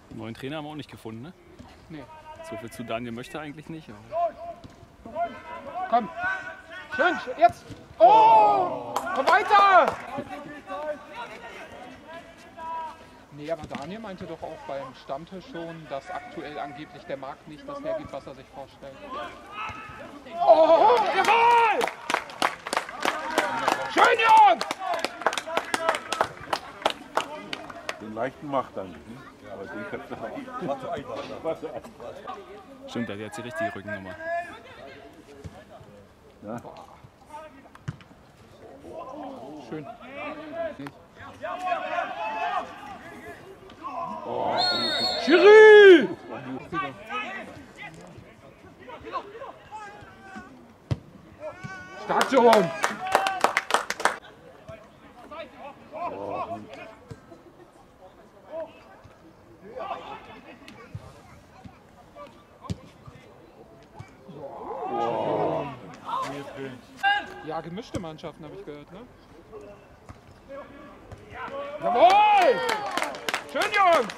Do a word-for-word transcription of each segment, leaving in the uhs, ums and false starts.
Den neuen Trainer haben wir auch nicht gefunden, ne? Nee. So viel zu Daniel möchte eigentlich nicht. Aber komm. Schön, jetzt. Oh! Komm weiter! Nee, aber Daniel meinte doch auch beim Stammtisch schon, dass aktuell angeblich der Markt nicht das hergibt, was er sich vorstellt. Oh, jawohl! Schön, Jungs! Den leichten macht dann. Aber den kannst du auch. Was so einfach. Was so einfach. stimmt, der hat jetzt die richtige Rückennummer. Ja. Schön. Oh, Schiri! Station! Ja, gemischte Mannschaften habe ich gehört, ne? Jawohl! Schön, Jungs!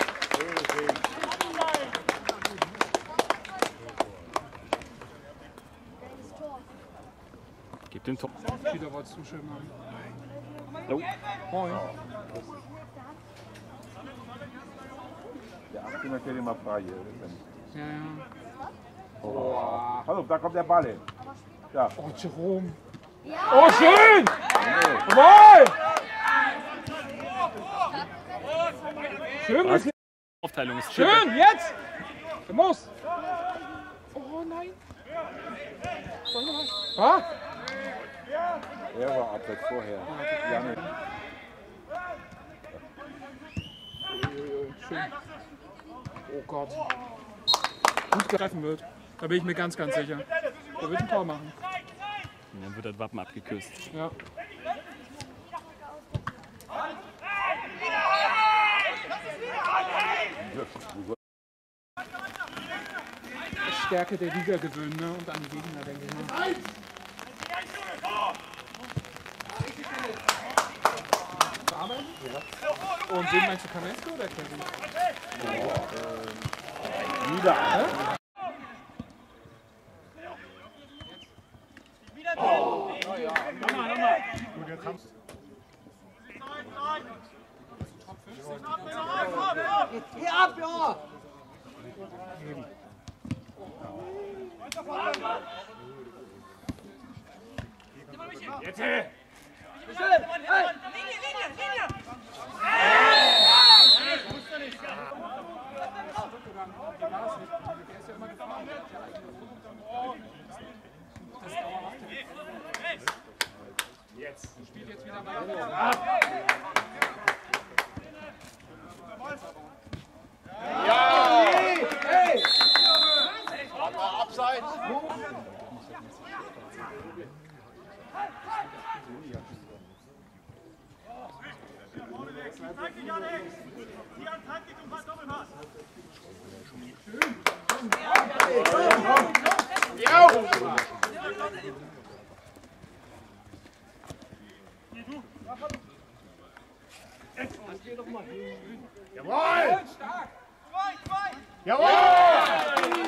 Gib den Tor. Wieder was zuschön machen. Oh. Moin. der achtzehner steht immer frei hier. Ja, ja. Oh. Hallo, da kommt der Ball hin. Ja. Oh, Jerome. Oh, schön! Jawohl! Schön, Was? Aufteilung ist schön, jetzt! Du musst! Oh nein! Ah? Er war abseits vorher. Ja, nicht. Schön. Oh Gott. Gut treffen wird. Da bin ich mir ganz, ganz sicher. Der wird ein Tor machen. Und dann wird das Wappen abgeküsst. Ja. Stärke der Liga gewöhnen, ne? Und an die Gegner denke ich mal. Arbeiten? Ja. Und wen meinst du, Kamesko oder Kevin? Oh, äh, wieder. Hä? Oh, oh ja. Nochmal, nochmal. Gut, jetzt kommst Geh ab, ja! Jetzt her! Linie, Linie, Linie! Jetzt. Spielt jetzt wieder weiter. Ja! Hey! Abseits! Zeig dich, Alex! Die an Zeit geht und Doppelpass! Ja! Jawohl! Zwei, zwei! Jawohl!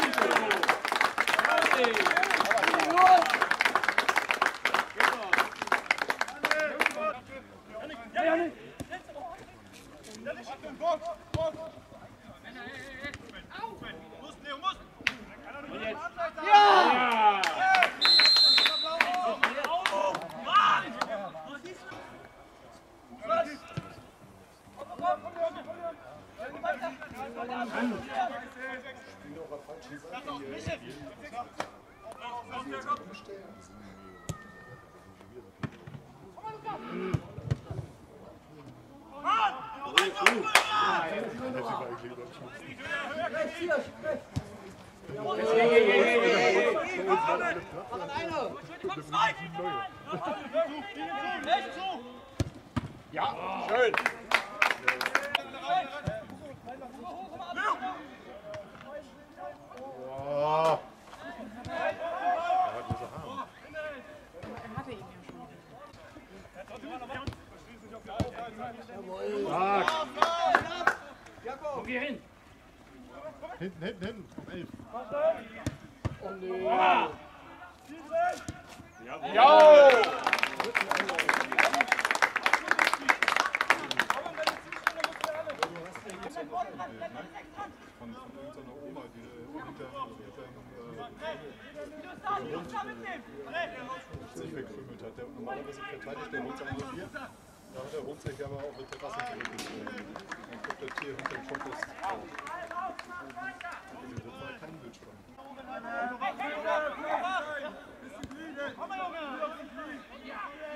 Ja! Ja, schön! Oh. Stark! Komm hier hin! Hinten, hinten, hinten. Um elf. Oh nee. Ja! Von, von irgendeiner Oma, die hinter sich wegkrümelt hat. Der normalerweise verteidigt der Hund seine Revier. Da hat der Hund sich aber auf der Terrasse zurückgezogen. Dann kommt der Tier hinter dem Schock ist. Das war kein Bildschirm. Komm mal, Junge!